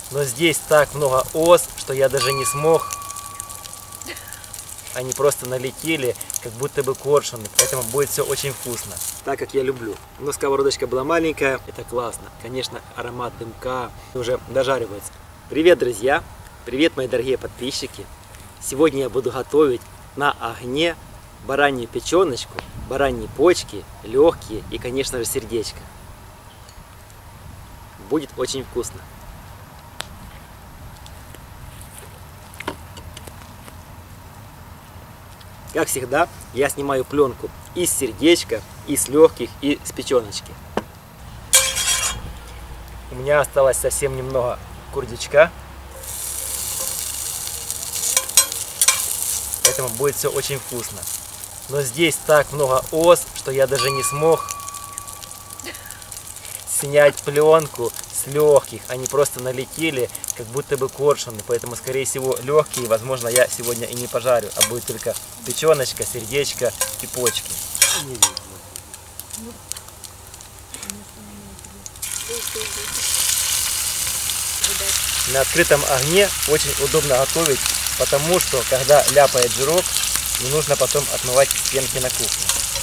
Но здесь так много ос, что я даже не смог. Они просто налетели, как будто бы коршуны, поэтому будет все очень вкусно. Так, как я люблю. Но сковородочка была маленькая, это классно. Конечно, аромат дымка уже дожаривается. Привет, друзья! Привет, мои дорогие подписчики! Сегодня я буду готовить на огне баранью печеночку, бараньи почки, легкие и, конечно же, сердечко. Будет очень вкусно. Как всегда, я снимаю пленку из сердечка, из легких и с печеночки. У меня осталось совсем немного курдючка. Поэтому будет все очень вкусно. Но здесь так много ос, что я даже не смог снять пленку с легких. Они просто налетели, как будто бы коршуны. Поэтому, скорее всего, легкие, возможно, я сегодня и не пожарю, а будет только печеночка, сердечко и почки. На открытом огне очень удобно готовить, потому что, когда ляпает жирок, не нужно потом отмывать стенки на кухне.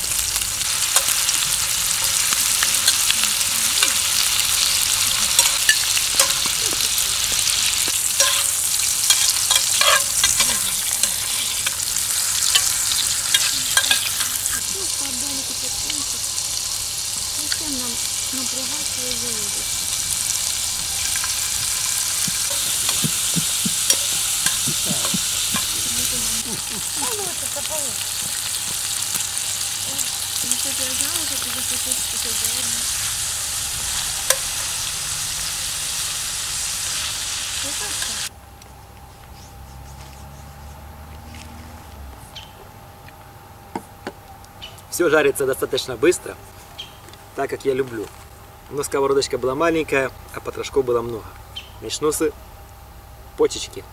Все жарится достаточно быстро, так как я люблю. Но сковородочка была маленькая, а потрошков было много. Начну с почечки.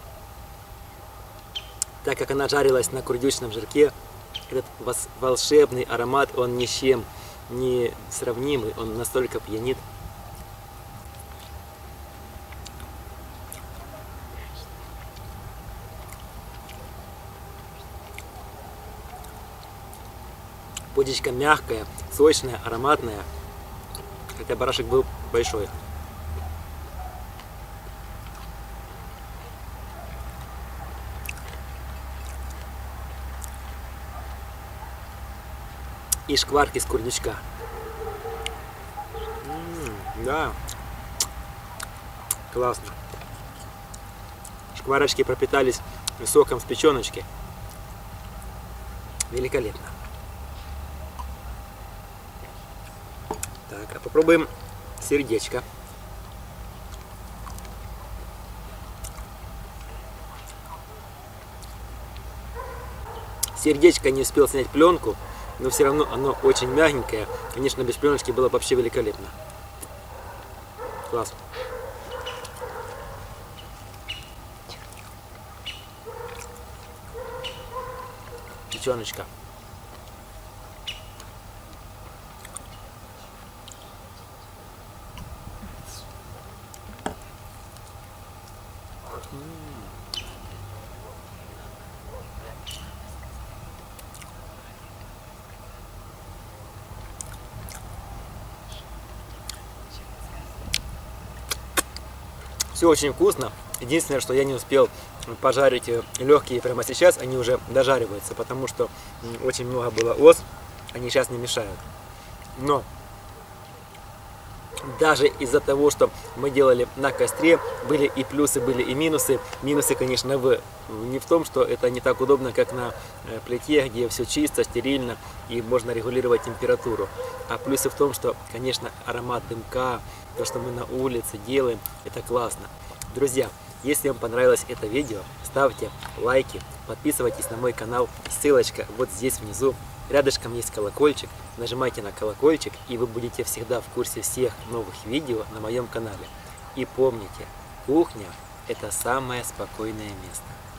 Так как она жарилась на курдючном жирке, этот волшебный аромат, он ни с чем не сравнимый, он настолько пьянит. Почечка мягкая, сочная, ароматная, хотя барашек был большой. И шкварки с курдючка. Да, классно. Шкварочки пропитались соком с печеночки. Великолепно. Так, а попробуем сердечко. Сердечко не успел снять пленку, но все равно оно очень мягенькое. Конечно, без пленочки было вообще великолепно. Класс. Печеночка. Все очень вкусно. Единственное, что я не успел пожарить легкие прямо сейчас, они уже дожариваются, потому что очень много было ос, они сейчас не мешают. Но даже из-за того, что мы делали на костре, были и плюсы, были и минусы. Минусы, конечно, не в том, что это не так удобно, как на плите, где все чисто, стерильно и можно регулировать температуру. А плюсы в том, что, конечно, аромат дымка, то, что мы на улице делаем, это классно. Друзья, если вам понравилось это видео, ставьте лайки, подписывайтесь на мой канал, ссылочка вот здесь внизу. Рядышком есть колокольчик, нажимайте на колокольчик, и вы будете всегда в курсе всех новых видео на моем канале. И помните, кухня – это самое спокойное место.